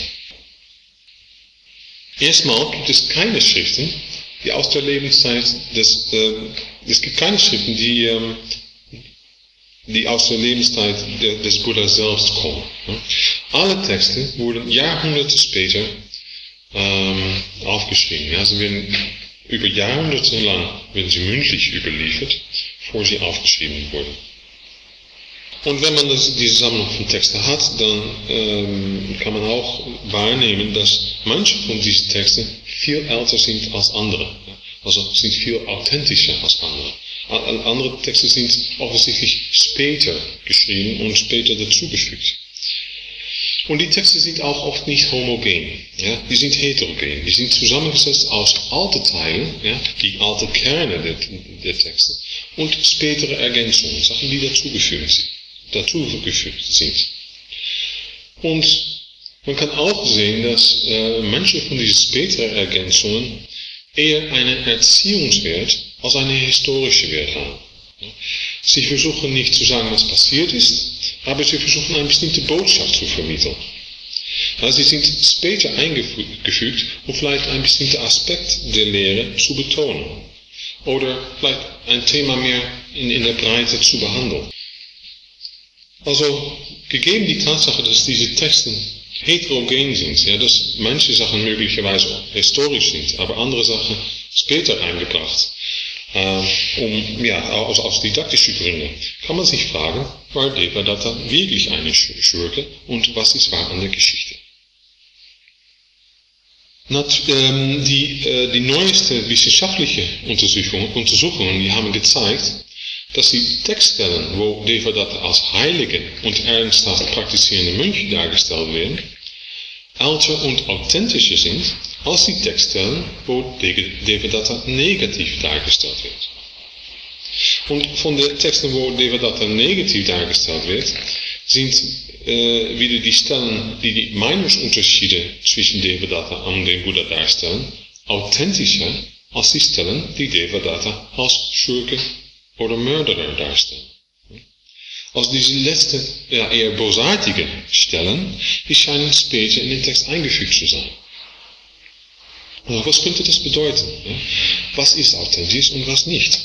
Erstmal gibt es keine Schriften, die aus der Lebenszeit es gibt keine Schriften, die die aus der Lebenszeit des Buddha selbst kommen. Alle Texte wurden Jahrhunderte später aufgeschrieben. Ja, sie werden über Jahrhunderte lang werden sie mündlich überliefert, bevor sie aufgeschrieben wurden. Und wenn man diese Sammlung von Texten hat, dann kann man auch wahrnehmen, dass manche von diesen Texten viel älter sind als andere. Also sind viel authentischer als andere. Andere Texte sind offensichtlich später geschrieben und später dazugefügt. Und die Texte sind auch oft nicht homogen. Ja? Die sind heterogen. Die sind zusammengesetzt aus alten Teilen, ja? Die alten Kerne der Texte, und spätere Ergänzungen, Sachen, die dazugefügt sind. Und man kann auch sehen, dass manche von diesen späteren Ergänzungen eher einen Erziehungswert als einen historischen Wert haben. Sie versuchen nicht zu sagen, was passiert ist, aber sie versuchen eine bestimmte Botschaft zu vermitteln. Ja, sie sind später eingefügt, um vielleicht einen bestimmten Aspekt der Lehre zu betonen. Oder vielleicht ein Thema mehr in der Breite zu behandeln. Also, gegeben die Tatsache, dass diese Texte heterogen sind, ja, dass manche Sachen möglicherweise historisch sind, aber andere Sachen später eingebracht, aus didaktischen Gründen, kann man sich fragen, war Devadatta wirklich eine Schurke und was ist wahr an der Geschichte? Die neueste wissenschaftliche Untersuchungen, die haben gezeigt, dass die Textstellen, wo Devadatta als heilige und ernsthaft praktizierende Mönche dargestellt werden, älter und authentischer sind als die Textstellen, wo Devadatta negativ dargestellt wird. Und von den Texten, wo Devadatta negativ dargestellt wird, sind wieder die Stellen, die die Meinungsunterschiede zwischen Devadatta und dem Buddha darstellen, authentischer als die Stellen, die Devadatta als Schurke oder Mörderer darstellen. Also diese letzten, eher bösartigen Stellen, die scheinen später in den Text eingefügt zu sein. Also was könnte das bedeuten? Was ist authentisch und was nicht?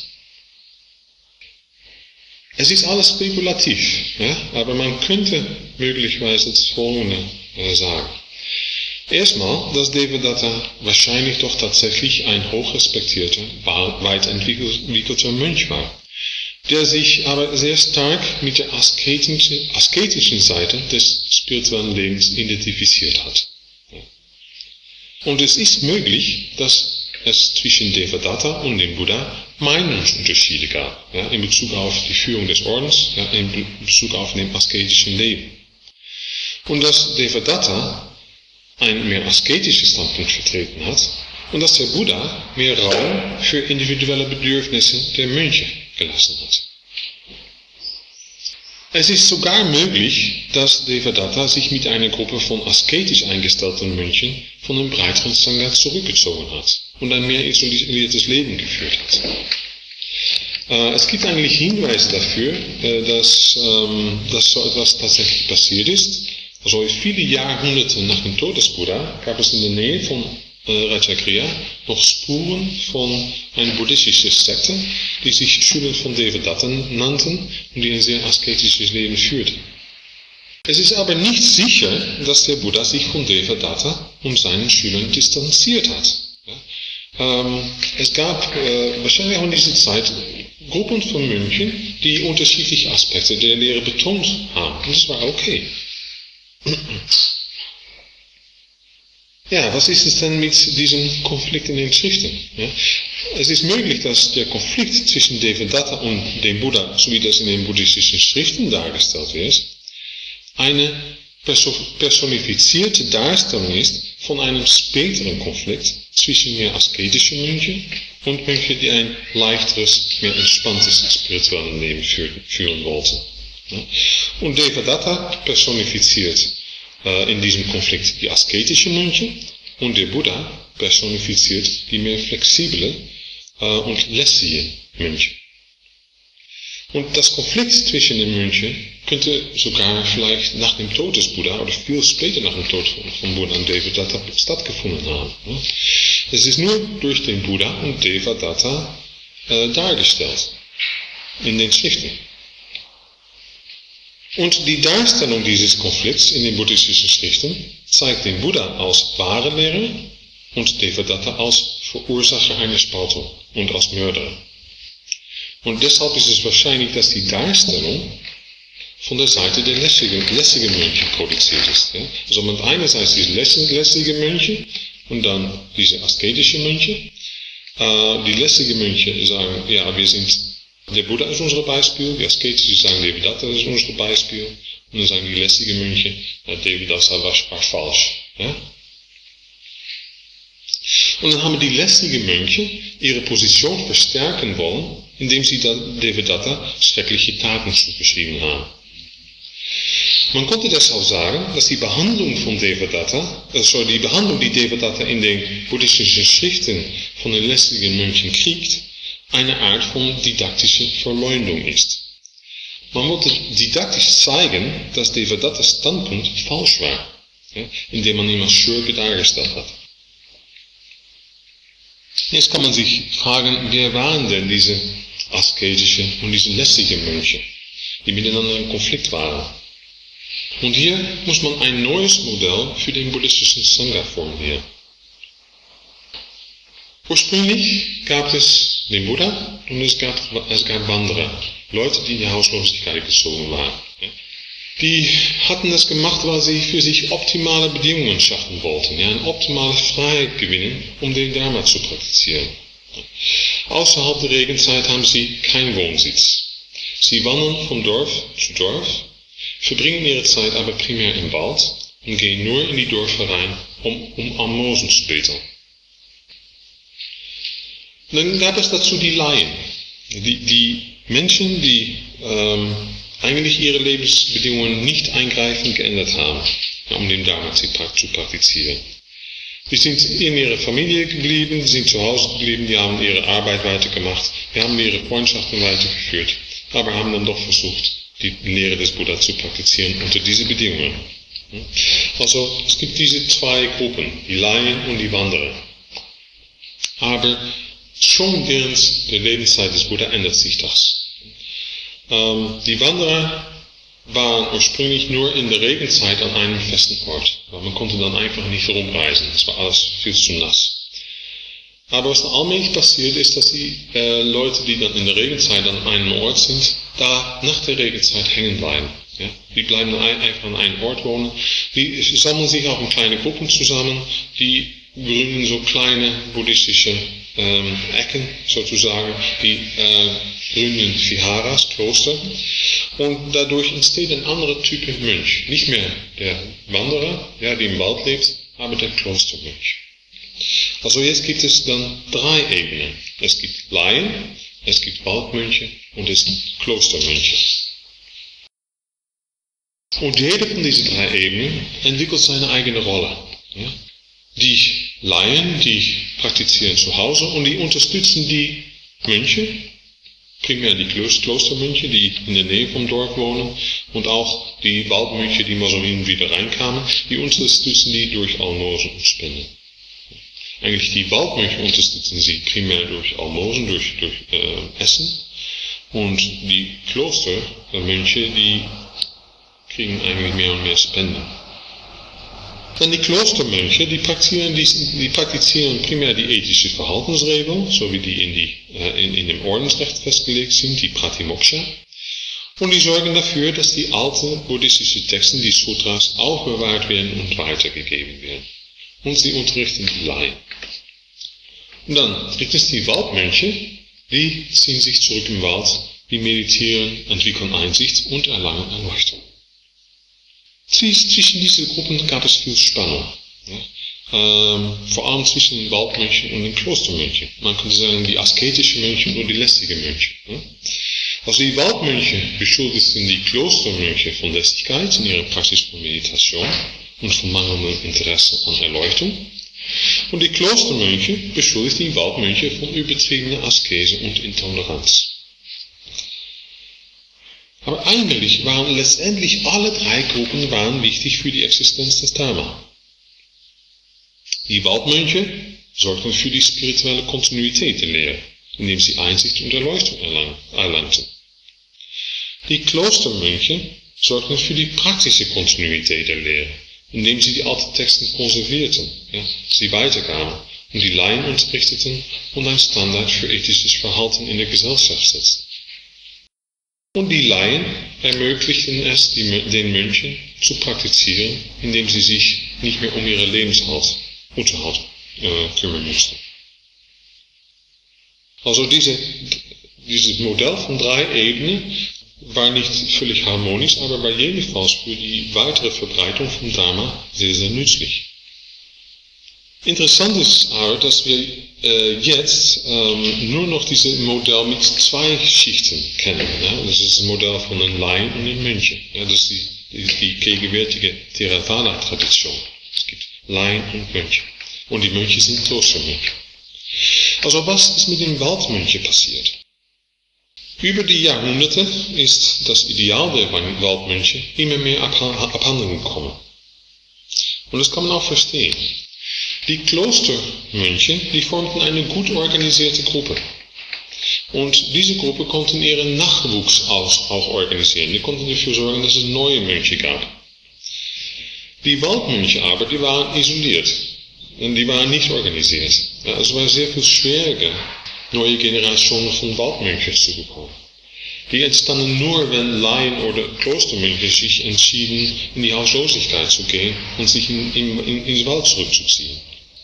Es ist alles spekulativ, aber man könnte möglicherweise das Folgende sagen. Erstmal, dass Devadatta wahrscheinlich doch tatsächlich ein hochrespektierter, weit entwickelter Mönch war, der sich aber sehr stark mit der asketischen Seite des spirituellen Lebens identifiziert hat. Und es ist möglich, dass es zwischen Devadatta und dem Buddha Meinungsunterschiede gab, in Bezug auf die Führung des Ordens, in Bezug auf dem asketischen Leben. Und dass Devadatta ein mehr asketisches Standpunkt vertreten hat und dass der Buddha mehr Raum für individuelle Bedürfnisse der Mönche gelassen hat. Es ist sogar möglich, dass Devadatta sich mit einer Gruppe von asketisch eingestellten Mönchen von dem breiteren Sangha zurückgezogen hat und ein mehr isoliertes Leben geführt hat. Es gibt eigentlich Hinweise dafür, dass so etwas tatsächlich passiert ist. Also viele Jahrhunderte nach dem Tod des Buddha gab es in der Nähe von Ratchakriya noch Spuren von einer buddhistischen Sekte, die sich Schüler von Devadatta nannten und die ein sehr asketisches Leben führten. Es ist aber nicht sicher, dass der Buddha sich von Devadatta und seinen Schülern distanziert hat. Es gab wahrscheinlich auch in dieser Zeit Gruppen von Mönchen, die unterschiedliche Aspekte der Lehre betont haben. Und das war okay. Ja, was ist es denn mit diesem Konflikt in den Schriften? Ja, es ist möglich, dass der Konflikt zwischen Devadatta und dem Buddha, so wie das in den buddhistischen Schriften dargestellt wird, eine personifizierte Darstellung ist von einem späteren Konflikt zwischen mehr asketischen Mönchen und Mönchen, die ein leichteres, mehr entspanntes spirituelles Leben führen wollten. Ja, und Devadatta personifiziert in diesem Konflikt die asketischen Mönche und der Buddha personifiziert die mehr flexible und lässige Mönche. Und das Konflikt zwischen den Mönchen könnte sogar vielleicht nach dem Tod des Buddha oder viel später nach dem Tod von Buddha und Devadatta stattgefunden haben. Es ist nur durch den Buddha und Devadatta dargestellt in den Schriften. Und die Darstellung dieses Konflikts in den buddhistischen Schriften zeigt den Buddha als wahre Lehrer und Devadatta als Verursacher einer Spaltung und als Mörder. Und deshalb ist es wahrscheinlich, dass die Darstellung von der Seite der lässigen Mönche produziert ist. Ja? Also man hat einerseits diese lässige Mönche und dann diese asketischen Mönche. Die lässigen Mönche sagen, ja, der Buddha ist unser Beispiel, die asketischen sagen, Devadatta ist unser Beispiel, und dann sagen die lässigen Mönche, ja, Devadatta war falsch. Ja? Und dann haben die lässigen Mönche ihre Position verstärken wollen, indem sie Devadatta schreckliche Taten zugeschrieben haben. Man konnte deshalb sagen, dass die Behandlung von Devadatta, die Behandlung, die Devadatta in den buddhistischen Schriften von den lässigen Mönchen kriegt, eine Art von didaktischer Verleumdung ist. Man wollte didaktisch zeigen, dass Devadattas Standpunkt falsch war, ja, indem man ihn als Schurke dargestellt hat. Jetzt kann man sich fragen, wer waren denn diese asketischen und diese lässigen Mönche, die miteinander in Konflikt waren? Und hier muss man ein neues Modell für den buddhistischen Sangha formulieren. Ursprünglich gab es den Buddha und es gab Wanderer, Leute, die in die Hauslosigkeit gezogen waren. Die hatten das gemacht, weil sie für sich optimale Bedingungen schaffen wollten, ja, eine optimale Freiheit gewinnen, um den Dharma zu praktizieren. Außerhalb der Regenzeit haben sie keinen Wohnsitz. Sie wandern von Dorf zu Dorf, verbringen ihre Zeit aber primär im Wald und gehen nur in die Dörfer rein, um Almosen zu betteln. Dann gab es dazu die Laien, die Menschen, die eigentlich ihre Lebensbedingungen nicht eingreifend geändert haben, um den Dharma zu praktizieren. Die sind in ihrer Familie geblieben, die sind zu Hause geblieben, die haben ihre Arbeit weitergemacht, die haben ihre Freundschaften weitergeführt, aber haben dann doch versucht, die Lehre des Buddha zu praktizieren unter diese Bedingungen. Also es gibt diese zwei Gruppen, die Laien und die Wanderer. Aber schon während der Lebenszeit des Buddha ändert sich das. Die Wanderer waren ursprünglich nur in der Regenzeit an einem festen Ort, weil man konnte dann einfach nicht herumreisen, es war alles viel zu nass. Aber was dann allmählich passiert ist, dass die Leute, die dann in der Regenzeit an einem Ort sind, da nach der Regenzeit hängen bleiben. Ja? Die bleiben einfach an einem Ort wohnen, die sammeln sich auch in kleine Gruppen zusammen, die gründen so kleine buddhistische Ecken sozusagen, die gründen Viharas, Kloster, und dadurch entsteht ein anderer Typ Mönch. Nicht mehr der Wanderer, ja, der im Wald lebt, aber der Klostermönch. Also jetzt gibt es dann 3 Ebenen. Es gibt Laien, es gibt Waldmönche und es gibt Klostermönche. Und jede von diesen 3 Ebenen entwickelt seine eigene Rolle. Ja? Die Laien, die praktizieren zu Hause und die unterstützen die Mönche, primär die Klostermönche, die in der Nähe vom Dorf wohnen, und auch die Waldmönche, die mal so hin und wieder reinkamen, die unterstützen die durch Almosen und Spenden. Eigentlich die Waldmönche unterstützen sie primär durch Almosen, durch Essen, und die Klostermönche, die kriegen eigentlich mehr und mehr Spenden. Dann die Klostermönche, die praktizieren primär die ethische Verhaltensregeln, so wie die in dem Ordensrecht festgelegt sind, die Pratimoksha. Und die sorgen dafür, dass die alten buddhistischen Texte, die Sutras, aufbewahrt werden und weitergegeben werden. Und sie unterrichten die Laien. Und dann gibt es die Waldmönche, die ziehen sich zurück im Wald, die meditieren, entwickeln Einsicht und erlangen Erleuchtung. Zwischen diesen Gruppen gab es viel Spannung. Ja? Vor allem zwischen den Waldmönchen und den Klostermönchen. Man könnte sagen, die asketischen Mönche und die lässigen Mönche. Ja? Also die Waldmönche beschuldigten die Klostermönche von Lässigkeit in ihrer Praxis von Meditation und von mangelndem Interesse an Erleuchtung. Und die Klostermönche beschuldigten die Waldmönche von übertriebener Askese und Intoleranz. Aber eigentlich waren letztendlich alle 3 Gruppen wichtig für die Existenz des Dharma. Die Waldmönche sorgten für die spirituelle Kontinuität der Lehre, indem sie Einsicht und Erleuchtung erlangten. Die Klostermönche sorgten für die praktische Kontinuität der Lehre, indem sie die alten Texten konservierten, sie weitergaben und die Laien unterrichteten und ein Standard für ethisches Verhalten in der Gesellschaft setzten. Und die Laien ermöglichten es den Mönchen zu praktizieren, indem sie sich nicht mehr um ihren Lebensunterhalt kümmern mussten. Also dieses Modell von 3 Ebenen war nicht völlig harmonisch, aber war jedenfalls für die weitere Verbreitung vom Dharma sehr, sehr nützlich. Interessant ist aber, dass wir jetzt nur noch dieses Modell mit 2 Schichten kennen. Ja? Das ist das Modell von den Laien und den Mönchen. Ja? Das ist die gegenwärtige Theravada-Tradition. Es gibt Laien und Mönche. Und die Mönche sind Klostermönche. Also was ist mit den Waldmönchen passiert? Über die Jahrhunderte ist das Ideal der Waldmönche immer mehr abhanden gekommen. Und das kann man auch verstehen. Die Klostermönche, die formten eine gut organisierte Gruppe. Und diese Gruppe konnten ihren Nachwuchs auch organisieren. Die konnten dafür sorgen, dass es neue Mönche gab. Die Waldmönche aber, die waren isoliert. Und die waren nicht organisiert. Ja, es war sehr viel schwieriger, neue Generationen von Waldmönchen zu bekommen. Die entstanden nur, wenn Laien oder Klostermönche sich entschieden, in die Hauslosigkeit zu gehen und sich ins Wald zurückzuziehen.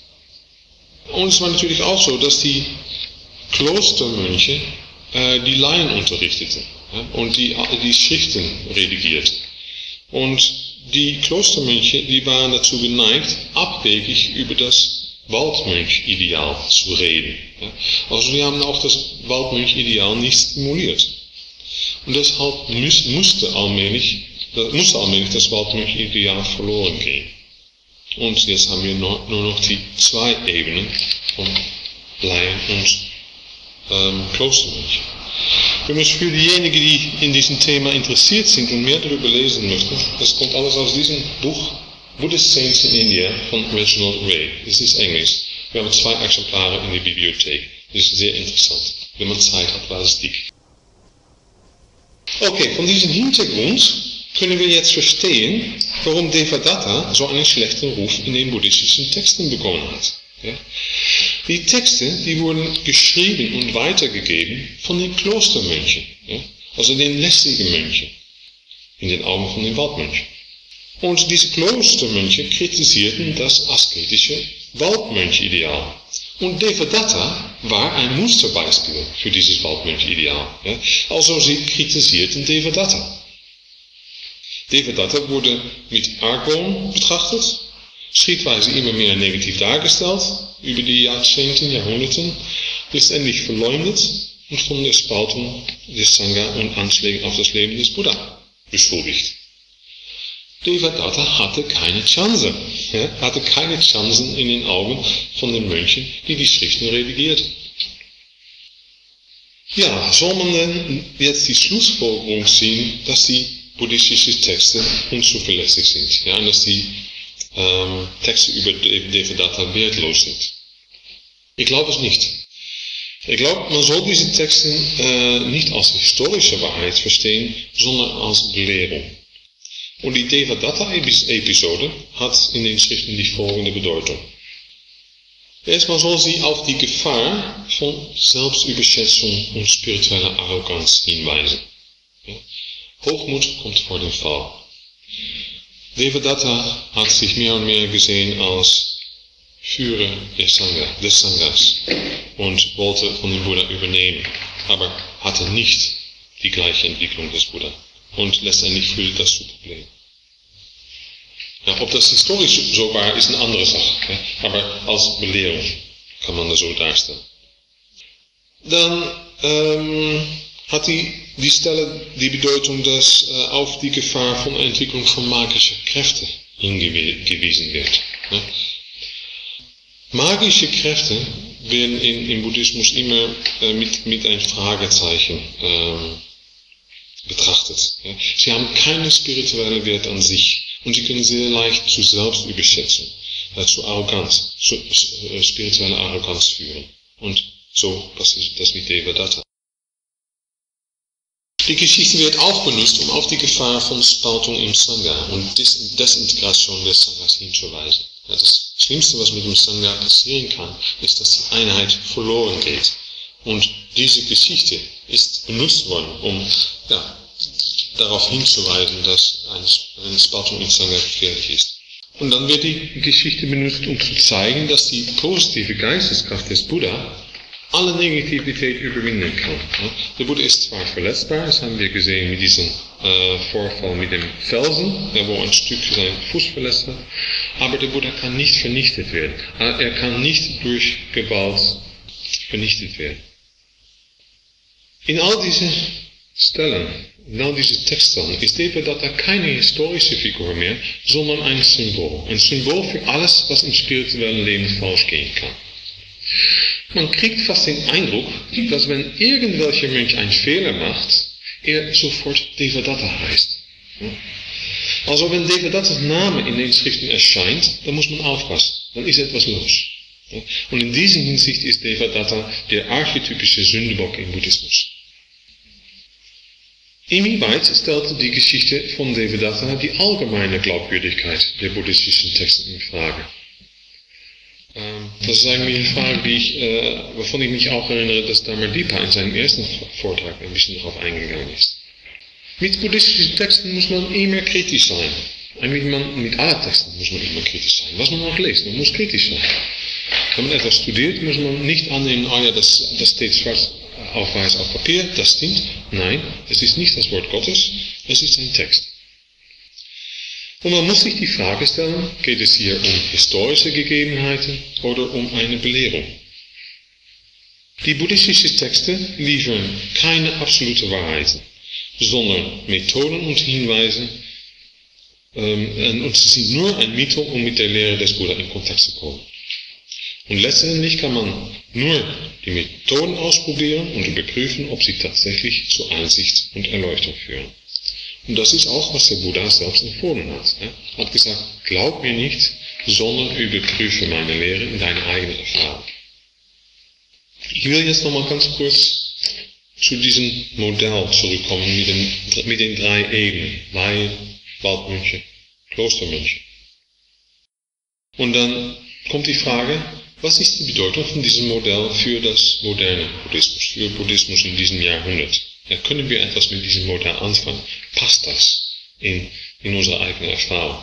Und es war natürlich auch so, dass die Klostermönche die Laien unterrichteten, ja, und die Schriften redigierten. Und die Klostermönche, die waren dazu geneigt, abwegig über das Waldmönch-Ideal zu reden. Ja. Also die haben auch das Waldmönch-Ideal nicht stimuliert. Und deshalb musste allmählich das Waldmönch-Ideal verloren gehen. Und jetzt haben wir nur noch die 2 Ebenen von Laien und Klostermönchen. Übrigens für diejenigen, die in diesem Thema interessiert sind und mehr darüber lesen möchten, das kommt alles aus diesem Buch Buddhist Saints in India von Reginald Ray. Das ist Englisch. Wir haben 2 Exemplare in der Bibliothek. Das ist sehr interessant. Wenn man Zeit hat, war es dick. Okay, von diesem Hintergrund können wir jetzt verstehen, warum Devadatta so einen schlechten Ruf in den buddhistischen Texten bekommen hat. Ja? Die Texte, die wurden geschrieben und weitergegeben von den Klostermönchen, ja? Also den lästigen Mönchen, in den Augen von den Waldmönchen. Und diese Klostermönche kritisierten das asketische Waldmönchideal. Und Devadatta war ein Musterbeispiel für dieses Waldmönchideal. Ja? Also sie kritisierten Devadatta. Devadatta wurde mit Argwohn betrachtet, schrittweise immer mehr negativ dargestellt, über die Jahrzehnten, Jahrhunderten, letztendlich verleumdet und von der Spaltung des Sangha und Anschlägen auf das Leben des Buddha beschuldigt. Devadatta hatte keine Chance, hatte keine Chancen in den Augen von den Mönchen, die die Schriften redigierten. Ja, soll man denn jetzt die Schlussfolgerung ziehen, dass die buddhistische Texte unzuverlässig sind, ja, und dass die Texte über Devadatta wertlos sind? Ich glaube es nicht. Ich glaube, man soll diese Texte nicht als historische Wahrheit verstehen, sondern als Belehrung. Und die Devadatta-Episode hat in den Schriften die folgende Bedeutung. Erstmal soll sie auf die Gefahr von Selbstüberschätzung und spiritueller Arroganz hinweisen. Ja? Hochmut kommt vor dem Fall. Devadatta hat sich mehr und mehr gesehen als Führer des Sanghas und wollte von dem Buddha übernehmen, aber hatte nicht die gleiche Entwicklung des Buddha. Und letztendlich führt das zu Problemen. Ja, ob das historisch so war, ist eine andere Sache. Ja? Aber als Belehrung kann man das so darstellen. Dann hat die Stelle die Bedeutung, dass auf die Gefahr von Entwicklung von magischen Kräften hingewiesen wird. Ja? Magische Kräfte werden im Buddhismus immer mit ein Fragezeichen betrachtet. Ja. Sie haben keinen spirituellen Wert an sich und sie können sehr leicht zu Selbstüberschätzung, zu Arroganz, zu spiritueller Arroganz führen. Und so passiert das mit Devadatta. Die Geschichte wird auch benutzt, um auf die Gefahr von Spaltung im Sangha und Desintegration des Sanghas hinzuweisen. Ja, das Schlimmste, was mit dem Sangha passieren kann, ist, dass die Einheit verloren geht. Und diese Geschichte ist benutzt worden, um darauf hinzuweisen, dass eine Spaltung im Sangha gefährlich ist. Und dann wird die Geschichte benutzt, um zu zeigen, dass die positive Geisteskraft des Buddha alle Negativität überwinden kann. Der Buddha ist zwar verletzbar, das haben wir gesehen mit diesem Vorfall mit dem Felsen, wo ein Stück seinen Fuß verletzt hat, aber der Buddha kann nicht vernichtet werden. Er kann nicht durch Gewalt vernichtet werden. In all diesen Stellen, in all diesen Texten ist Devadatta keine historische Figur mehr, sondern ein Symbol. Ein Symbol für alles, was im spirituellen Leben falsch gehen kann. Man kriegt fast den Eindruck, dass wenn irgendwelcher Mönch einen Fehler macht, er sofort Devadatta heißt. Also wenn Devadattas Name in den Schriften erscheint, dann muss man aufpassen, dann ist etwas los. Und in dieser Hinsicht ist Devadatta der archetypische Sündenbock im Buddhismus. Inwieweit stellte die Geschichte von Devadatta die allgemeine Glaubwürdigkeit der buddhistischen Texte in Frage? Das ist eigentlich eine Frage, wovon ich mich auch erinnere, dass Dhammadippa in seinem ersten Vortrag ein bisschen darauf eingegangen ist. Mit buddhistischen Texten muss man immer kritisch sein. Eigentlich mit allen Texten muss man immer kritisch sein. Was man auch liest, man muss kritisch sein. Wenn man etwas studiert, muss man nicht annehmen, das steht schwarz auf weiß auf Papier, das stimmt. Nein, es ist nicht das Wort Gottes, es ist ein Text. Und man muss sich die Frage stellen, geht es hier um historische Gegebenheiten oder um eine Belehrung? Die buddhistischen Texte liefern keine absolute Wahrheiten, sondern Methoden und Hinweise, und sie sind nur ein Mittel, um mit der Lehre des Buddha in Kontakt zu kommen. Und letztendlich kann man nur die Methoden ausprobieren und überprüfen, ob sie tatsächlich zu Einsicht und Erleuchtung führen. Und das ist auch, was der Buddha selbst empfohlen hat. Er hat gesagt, glaub mir nicht, sondern überprüfe meine Lehre in deine eigene Erfahrung. Ich will jetzt nochmal ganz kurz zu diesem Modell zurückkommen mit den 3 Ebenen. Laien, Waldmönche, Klostermönche. Und dann kommt die Frage, was ist die Bedeutung von diesem Modell für das moderne Buddhismus, für Buddhismus in diesem Jahrhundert? Ja, können wir etwas mit diesem Modell anfangen? Passt das in unsere eigene Erfahrung?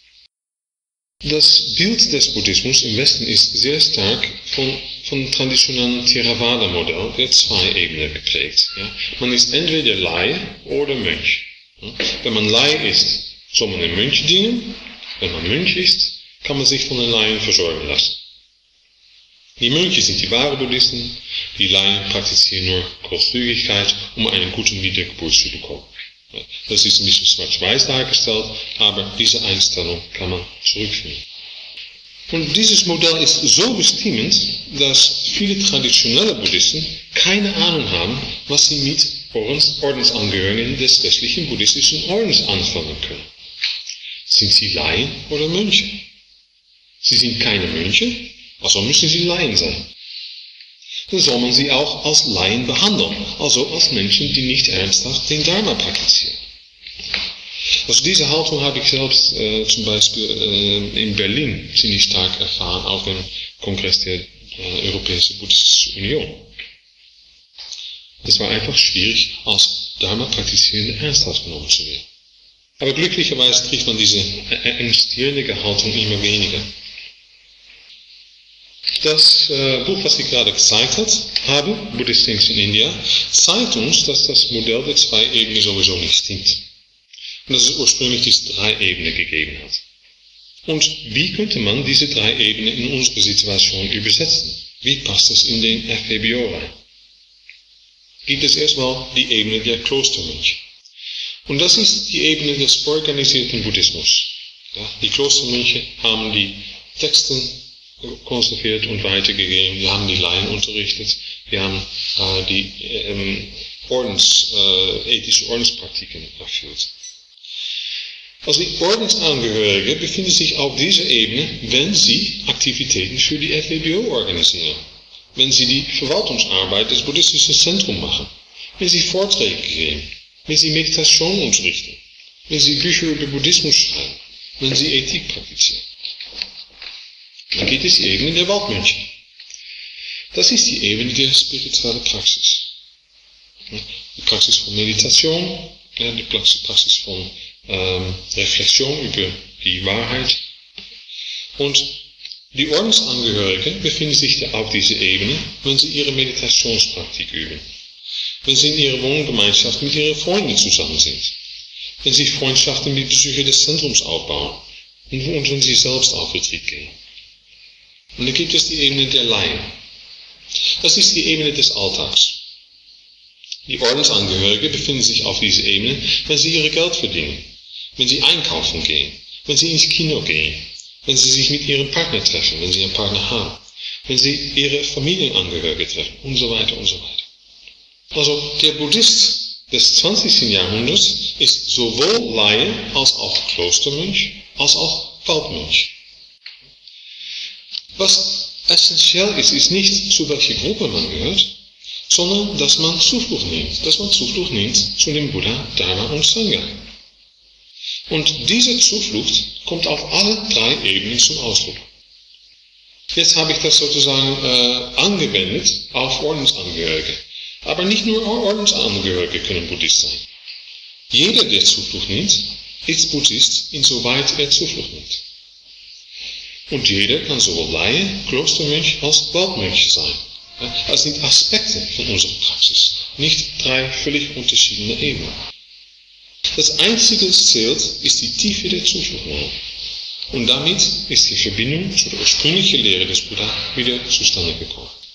Das Bild des Buddhismus im Westen ist sehr stark vom traditionellen Theravada-Modell der 2 Ebenen geprägt. Ja? Man ist entweder Laie oder Mönch. Ja? Wenn man Laie ist, soll man den Mönch dienen. Wenn man Mönch ist, kann man sich von den Laien versorgen lassen. Die Mönche sind die wahren Buddhisten, die Laien praktizieren nur Großzügigkeit, um eine gute Wiedergeburt zu bekommen. Das ist ein bisschen schwarz-weiß dargestellt, aber diese Einstellung kann man zurückfinden. Und dieses Modell ist so bestimmend, dass viele traditionelle Buddhisten keine Ahnung haben, was sie mit Ordensangehörigen des westlichen buddhistischen Ordens anfangen können. Sind sie Laien oder Mönche? Sie sind keine Mönche, also müssen sie Laien sein. Dann soll man sie auch als Laien behandeln, also als Menschen, die nicht ernsthaft den Dharma praktizieren. Also diese Haltung habe ich selbst zum Beispiel in Berlin ziemlich stark erfahren, auf dem Kongress der Europäischen Buddhistischen Union. Es war einfach schwierig, als Dharma-Praktizierende ernsthaft genommen zu werden. Aber glücklicherweise trifft man diese ängstliche Haltung immer weniger. Das Buch, was ich gerade gezeigt habe, Buddhist Things in India, zeigt uns, dass das Modell der 2 Ebenen sowieso nicht stimmt. Und dass es ursprünglich diese 3 Ebenen gegeben hat. Und wie könnte man diese 3 Ebenen in unsere Situation übersetzen? Wie passt es in den FEBO rein? Gibt es erstmal die Ebene der Klostermönche. Und das ist die Ebene des organisierten Buddhismus. Ja, die Klostermönche haben die Texte konserviert und weitergegeben. Wir haben die Laien unterrichtet. Wir haben die ethische Ordenspraktiken erfüllt. Also die Ordensangehörige befinden sich auf dieser Ebene, wenn sie Aktivitäten für die FEBO organisieren. Wenn sie die Verwaltungsarbeit des buddhistischen Zentrums machen. Wenn sie Vorträge geben. wenn Sie Meditation unterrichten, wenn Sie Bücher über Buddhismus schreiben, wenn Sie Ethik praktizieren. Dann gibt es die Ebene der Waldmönche. Das ist die Ebene der spirituellen Praxis. Die Praxis von Meditation, die Praxis von Reflexion über die Wahrheit. Und die Ordensangehörigen befinden sich auf dieser Ebene, wenn sie ihre Meditationspraktik üben. Wenn sie in ihrer Wohngemeinschaft mit ihren Freunden zusammen sind. Wenn sie Freundschaften mit Besuchern des Zentrums aufbauen. Und wenn sie selbst auf Retreat gehen. Und dann gibt es die Ebene der Laien. Das ist die Ebene des Alltags. Die Ordensangehörigen befinden sich auf dieser Ebene, wenn sie ihr Geld verdienen, wenn sie einkaufen gehen, wenn sie ins Kino gehen, wenn sie sich mit ihrem Partner treffen, wenn sie einen Partner haben, wenn sie ihre Familienangehörigen treffen und so weiter und so weiter. Also der Buddhist des 20. Jahrhunderts ist sowohl Laie als auch Klostermönch, als auch Waldmönch. Was essentiell ist, ist nicht, zu welcher Gruppe man gehört, sondern dass man Zuflucht nimmt. Dass man Zuflucht nimmt zu dem Buddha, Dharma und Sangha. Und diese Zuflucht kommt auf alle drei Ebenen zum Ausdruck. Jetzt habe ich das sozusagen angewendet auf Ordensangehörige. Aber nicht nur Ordensangehörige können Buddhist sein. Jeder, der Zuflucht nimmt, ist Buddhist, insoweit er Zuflucht nimmt. Und jeder kann sowohl Laie, Klostermönch als Waldmönch sein. Das sind Aspekte von unserer Praxis, nicht drei völlig unterschiedliche Ebenen. Das Einzige, was zählt, ist die Tiefe der Zufluchtnahme. Und damit ist die Verbindung zu der ursprünglichen Lehre des Buddha wieder zustande gekommen.